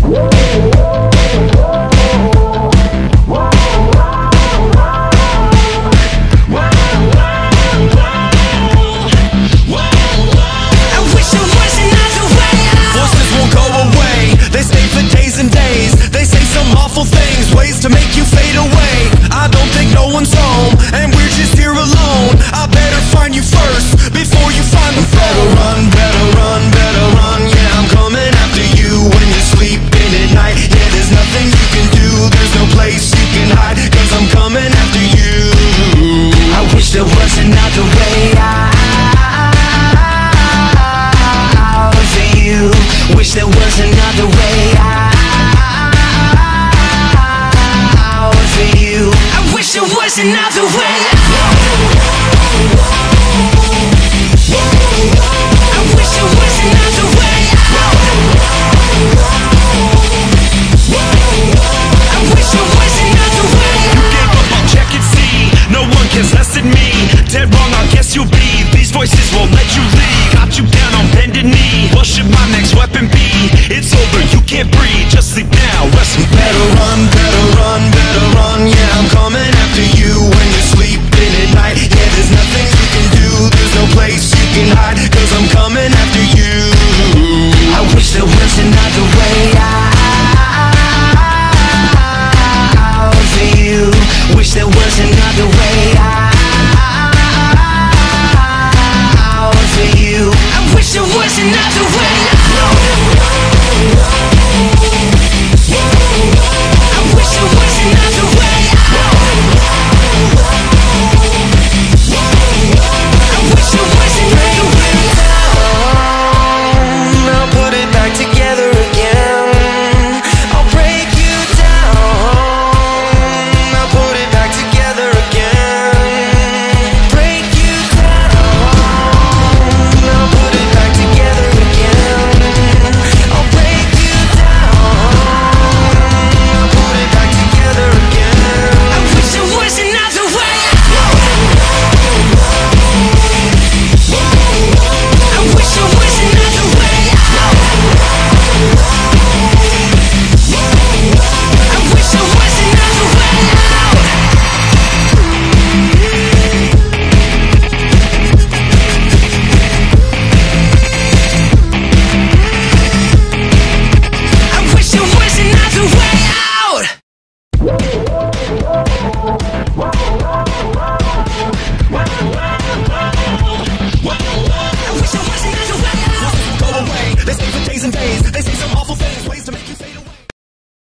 Ways to make you fade away. I don't think no one's home, and we're just here alone. I better find you first, before you find the phone. Better run, yeah, I'm coming after you. When you're sleeping at night, yeah, there's nothing you can do. There's no place you can hide, cause I'm coming after you. I wish there was another way out for you. Wish there was another way out. I wish there was another way out. I wish there was another way out. I wish there was another way out. You gave up, I'll check and see. No one cares less than me. Dead wrong, I guess you'll be. These voices won't let you leave. Got you down on bended knee. What should my next weapon be? It's over, you can't breathe. Just sleep now, rest. Better run, yeah, I'm coming after you. When